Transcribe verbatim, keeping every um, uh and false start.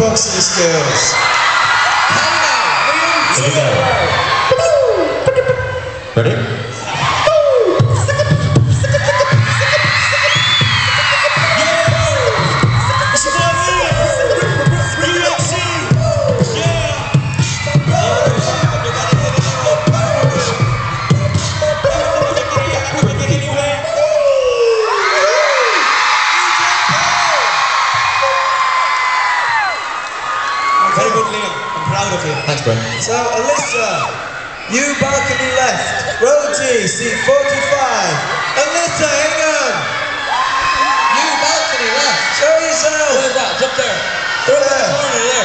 beatboxing skills. Here we go. Ready? Very good, Liam. I'm proud of you. Thanks, bro. So, Alyssa, you balcony left. Row G, seat forty-five. Alyssa, hang on. You balcony left. Show yourself. What is that? It's up there. Through there. Corner there.